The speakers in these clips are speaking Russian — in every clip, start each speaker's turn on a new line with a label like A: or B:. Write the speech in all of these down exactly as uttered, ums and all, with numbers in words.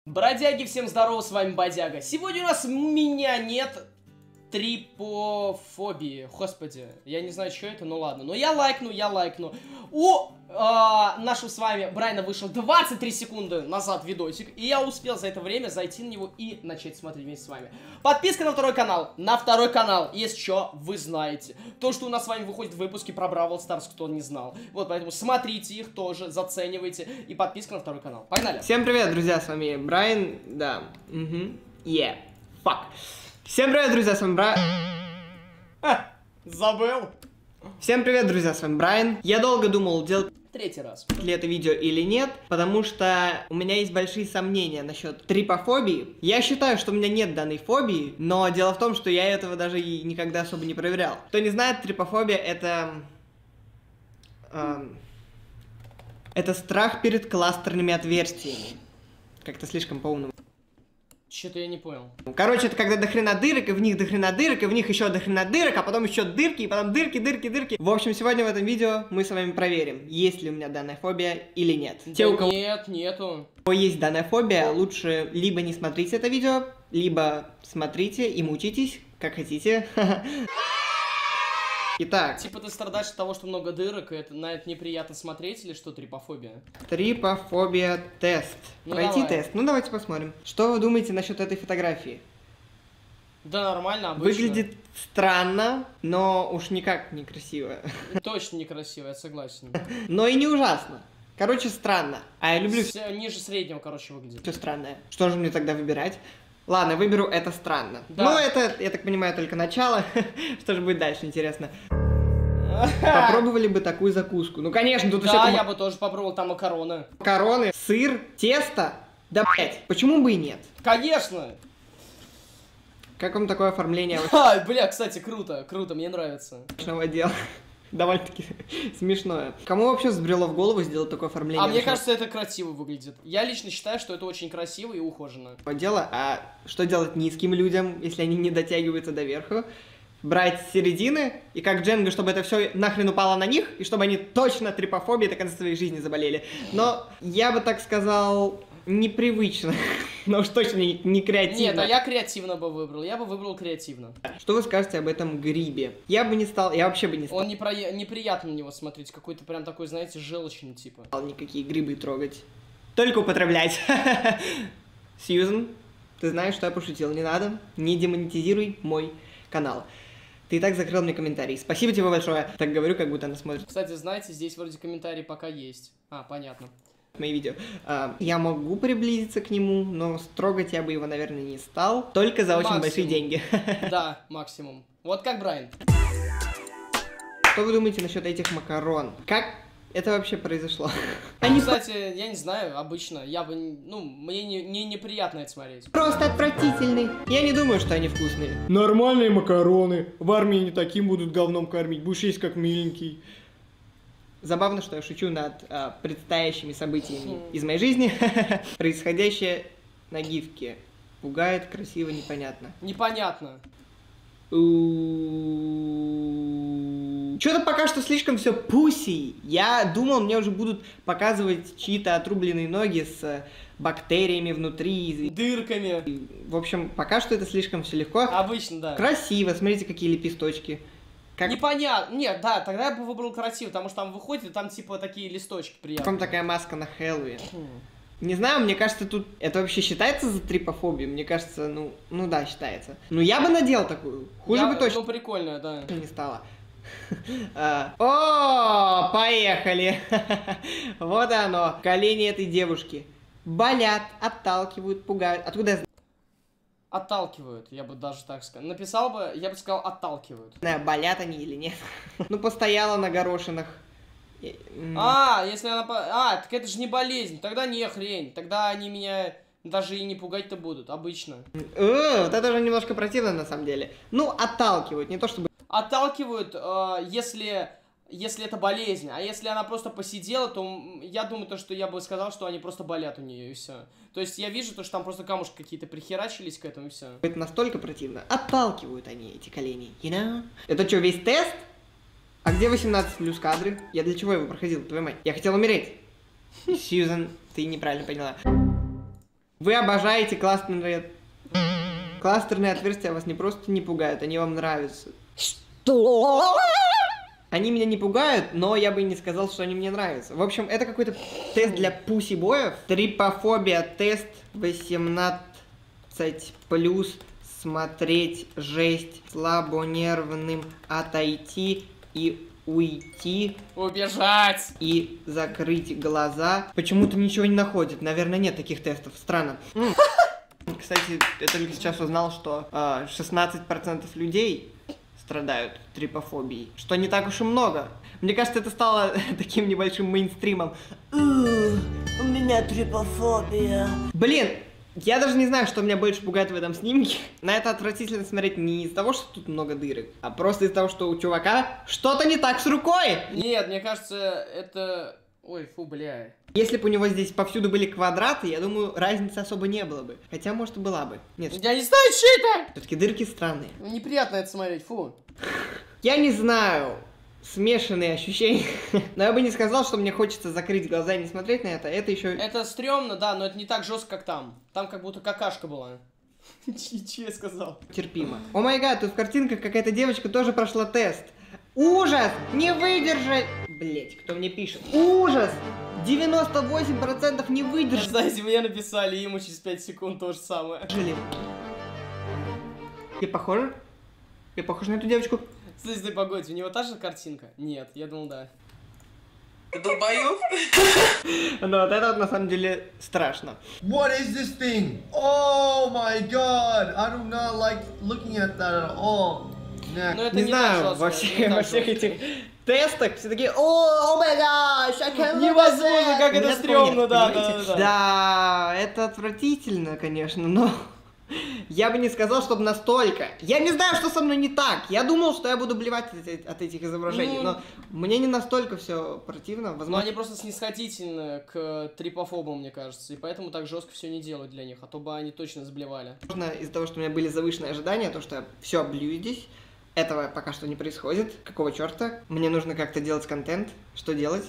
A: Бродяги, всем здорово, с вами Бодяга. Сегодня у нас у меня нет трипофобии. Господи, я не знаю, что это, ну ладно. Но я лайкну, я лайкну. У э, нашего с вами Брайана вышел двадцать три секунды назад видосик. И я успел за это время зайти на него и начать смотреть вместе с вами. Подписка на второй канал. На второй канал, если что, вы знаете. То, что у нас с вами выходит выпуски про Бравл Старс, кто не знал. Вот, поэтому смотрите их тоже, заценивайте. И подписка на второй канал. Погнали.
B: Всем привет, друзья, с вами Брайан. Да. Угу. Yeah. Fuck. Всем привет, друзья, с вами Брайан.
A: А, забыл.
B: Всем привет, друзья, с вами Брайан. Я долго думал, делать
A: Третий раз.
B: ли это видео или нет, потому что у меня есть большие сомнения насчет трипофобии. Я считаю, что у меня нет данной фобии, но дело в том, что я этого даже и никогда особо не проверял. Кто не знает, трипофобия это... Эм, это страх перед кластерными отверстиями. Как-то слишком по-умному.
A: Что-то я не понял.
B: Короче, это когда дохрена дырок, и в них дохрена дырок, и в них еще дохрена дырок, а потом еще дырки, и потом дырки, дырки, дырки. В общем, сегодня в этом видео мы с вами проверим, есть ли у меня данная фобия или нет.
A: Да
B: Те, у кого...
A: Нет, нету.
B: у кого есть данная фобия, лучше либо не смотрите это видео, либо смотрите и мучитесь, как хотите. Итак.
A: Типа ты страдаешь от того, что много дырок, и это, на это неприятно смотреть, или что, трипофобия?
B: Трипофобия тест.
A: Ну,
B: Пройти
A: давай.
B: тест. Ну давайте посмотрим. Что вы думаете насчет этой фотографии?
A: Да нормально, обычно.
B: Выглядит странно, но уж никак не красиво.
A: Точно некрасиво, я согласен.
B: Но и не ужасно. Короче, странно. А я люблю
A: С- ниже среднего, короче, выглядит.
B: все странное. Что же мне тогда выбирать? Ладно, выберу это странно.
A: Да.
B: Ну, это, я так понимаю, только начало. Что же будет дальше, интересно. Попробовали бы такую закуску. Ну, конечно, тут еще
A: Да,
B: там
A: я бы тоже попробовал, там макароны.
B: макароны, сыр, тесто. Да, блять, почему бы и нет?
A: Конечно!
B: Как вам такое оформление
A: А, бля, кстати, круто, круто, мне нравится.
B: овощного отдела? Довольно-таки смешное. Кому вообще взбрело в голову сделать такое оформление?
A: А мне
B: овощного
A: кажется, это красиво выглядит. Я лично считаю, что это очень красиво и ухоженно.
B: отдела? А что делать низким людям, если они не дотягиваются до верху? Брать с середины, и как Дженга, чтобы это все нахрен упало на них, и чтобы они точно трипофобией до конца своей жизни заболели. Но я бы так сказал, непривычно, но уж точно не, не креативно.
A: Нет, а я креативно бы выбрал, я бы выбрал креативно.
B: Что вы скажете об этом грибе? Я бы не стал, я вообще бы не стал
A: Он непро... неприятно на него смотреть, какой-то прям такой, знаете, желчный типа.
B: никакие грибы трогать. Только употреблять. Сьюзен, ты знаешь, что я пошутил, не надо, не демонетизируй мой канал. Ты и так закрыл мне комментарий. Спасибо тебе большое. Так говорю, как будто она смотрит
A: Кстати, знаете, здесь вроде комментарии пока есть. А, понятно.
B: мои видео. А, я могу приблизиться к нему, но строгать я бы его, наверное, не стал. Только за очень
A: Максимум.
B: большие деньги.
A: Да, максимум. Вот как Брайан.
B: Что вы думаете насчет этих макарон? Как это вообще произошло?
A: Ну,
B: Они
A: кстати, я не знаю, обычно. Я бы, ну, мне не, не неприятно это смотреть.
B: просто отвратительные. Я не думаю, что они вкусные.
C: Нормальные макароны. В армии не таким будут говном кормить. Будешь есть как миленький.
B: Забавно, что я шучу над а, предстоящими событиями из моей жизни. Происходящее на гифке. Пугает, красиво, непонятно.
A: Непонятно.
B: Что-то пока что слишком все пуси. Я думал, мне уже будут показывать чьи-то отрубленные ноги с бактериями внутри.
A: Дырками.
B: В общем, пока что это слишком все легко.
A: Обычно, да.
B: Красиво, смотрите, какие лепесточки. Как
A: Непонятно. Нет, да, тогда я бы выбрал красиво, потому что там выходит, и там типа такие листочки приятные.
B: вам такая маска на Хэллоуин. Не знаю, мне кажется, тут это вообще считается за трипофобию? Мне кажется, ну, ну да, считается. Ну я бы надел такую. Хуже
A: Я-
B: бы точно
A: Ну, прикольно, да.
B: не стало. А, О, поехали! Вот оно, колени этой девушки. Болят, отталкивают, пугают. Откуда я
A: Отталкивают, я бы даже так сказал. Написал бы, я бы сказал, отталкивают.
B: знаю, болят они или нет? Ну, постояла на горошинах. И, м,
A: А, если она... по- А, так это же не болезнь, тогда не хрень. Тогда они меня даже и не пугать-то будут, обычно.
B: э, Вот это уже немножко противно на самом деле. Ну, отталкивают, не то чтобы...
A: Отталкивают, э, если... Если это болезнь, а если она просто посидела, то м, я думаю, то, что я бы сказал, что они просто болят у нее, и все. То есть я вижу, то, что там просто камушки какие-то прихерачились к этому, и все.
B: Это настолько противно. Отталкивают они эти колени, you know? Это что, весь тест? А где восемнадцать плюс кадры? Я для чего его проходил, твою мать? Я хотел умереть. Сьюзан, ты неправильно поняла. Вы обожаете кластерные... Кластерные отверстия вас не просто не пугают, они вам нравятся.
D: Что?
B: Они меня не пугают, но я бы не сказал, что они мне нравятся. В общем, это какой-то тест для пуси-боев. Трипофобия тест восемнадцать плюс. Смотреть жесть, слабонервным отойти и уйти.
A: Убежать!
B: И закрыть глаза. Почему-то ничего не находит. Наверное, нет таких тестов. Странно. М. Кстати, я только сейчас узнал, что э, шестнадцать процентов людей страдают трипофобией. Что не так уж и много. Мне кажется, это стало таким небольшим мейнстримом. У меня трипофобия. Блин, я даже не знаю, что меня больше пугает в этом снимке. На это отвратительно смотреть не из-за того, что тут много дырок, а просто из-за того, что у чувака что-то не так с рукой.
A: Нет, мне кажется, это... Ой, фу, бля.
B: Если бы у него здесь повсюду были квадраты, я думаю, разницы особо не было бы. Хотя, может, и была бы. Нет,
A: Я не знаю, что это!
B: все-таки дырки странные.
A: Неприятно это смотреть, фу.
B: Я не знаю. Смешанные ощущения. Но я бы не сказал, что мне хочется закрыть глаза и не смотреть на это. Это еще...
A: Это стрёмно, да, но это не так жестко, как там. Там как будто какашка была. Че я сказал?
B: терпимо. О май гад, тут в картинках какая-то девочка тоже прошла тест. Ужас! Не выдержать! Блять, кто мне пишет? Ужас! девяносто восемь процентов не выдержать.
A: Знаете, мне написали, ему через пять секунд то же самое.
B: Жили. Я похожа? Я похожа на эту девочку?
A: Слушай, погодь, у него та же картинка? Нет, я думал, да.
E: Ты долбоёб?
B: Но вот это вот на самом деле страшно.
F: What is this thing? Oh my god! I do not like looking at that at all. Nah.
A: Но это
B: Не
A: не
B: знаю,
A: так
B: во,
A: жестко,
B: всех-
A: не так
B: во всех
A: жестко.
B: этих тестах все такие, о, май гаш, I can't look at
A: Невозможно,
B: that».
A: как
B: У
A: это
B: меня такого
A: стрёмно,
B: нет,
A: да,
B: понимаете?
A: да, да.
B: Да, это отвратительно, конечно, но я бы не сказал, чтобы настолько. Я не знаю, что со мной не так. Я думал, что я буду блевать от, эти- от этих изображений,
A: Ну.
B: но мне не настолько все противно.
A: Но
B: Возможно,
A: они просто снисходительны к трипофобам, мне кажется, и поэтому так жестко все не делают для них, а то бы они точно сблевали.
B: из-за того, что у меня были завышенные ожидания, то, что я все облью здесь. Этого пока что не происходит. Какого черта? Мне нужно как-то делать контент. Что делать?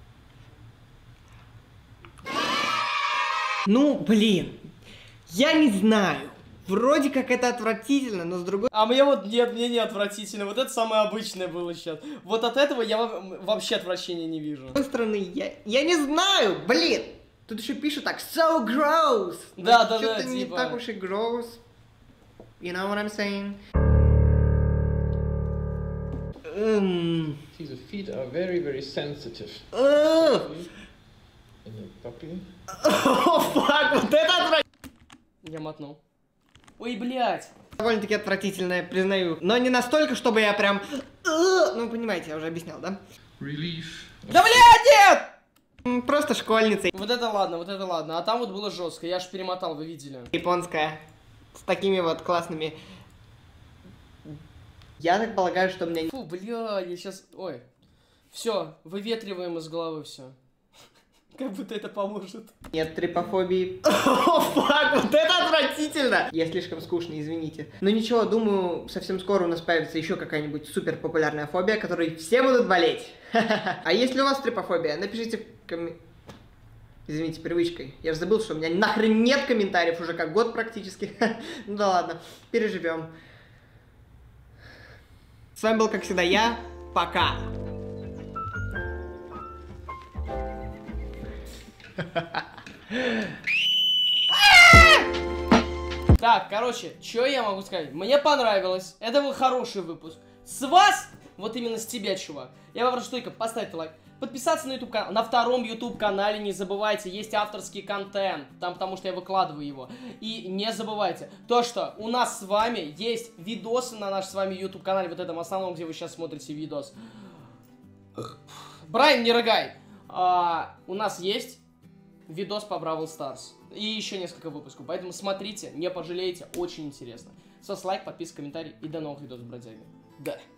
B: Ну, блин. Я не знаю. Вроде как это отвратительно, но с другой...
A: А мне вот нет, мне не отвратительно. Вот это самое обычное было сейчас. Вот от этого я во- вообще отвращения не вижу.
B: С другой стороны, я, я не знаю, блин. Тут еще пишут так, so gross.
A: Да,
B: Но
A: да,
B: что-то
A: да,
B: не
A: типа.
B: так уж и gross. You know what I'm saying? Эм...
G: See, the feet are very, very sensitive.
B: Ugh.
G: In a puppy.
B: О, фак, вот это отвратительно.
A: Я мотнул. Ой, блядь.
B: Довольно-таки отвратительное, признаю. Но не настолько, чтобы я прям... «Ugh». Ну, понимаете, я уже объяснял, да?
G: Relief.
A: Да блядь, нет!
B: М, Просто школьница
A: Вот это ладно, вот это ладно. А там вот было жестко. Я аж перемотал, вы видели.
B: японская. С такими вот классными... Я так полагаю, что мне...
A: Фу, бля, я сейчас... Ой. Все, выветриваем из головы все. Как будто это поможет.
B: Нет трипофобии. О, фак, вот это отвратительно! Я слишком скучный, извините. Но ничего, думаю, совсем скоро у нас появится еще какая-нибудь супер популярная фобия, которой все будут болеть. А если у вас трипофобия, напишите в комментариях. Извините, привычкой. Я же забыл, что у меня нахрен нет комментариев уже как год практически. Ну да ладно, переживем. С вами был, как всегда, я. Пока.
A: Так, короче, что я могу сказать? Мне понравилось. Это был хороший выпуск. С вас, вот именно с тебя, чувак, я попрошу только поставить лайк. Подписаться на YouTube канал. На втором YouTube канале не забывайте, есть авторский контент, там потому что я выкладываю его. И не забывайте, то что у нас с вами есть видосы на нашем с вами YouTube канале, вот этом основном, где вы сейчас смотрите видос. Брайан, не рыгай. А, у нас есть видос по Бравл Старс. И еще несколько выпусков. Поэтому смотрите, не пожалеете, очень интересно. С вас лайк, подписка, комментарий и до новых видосов, бродяги. Да.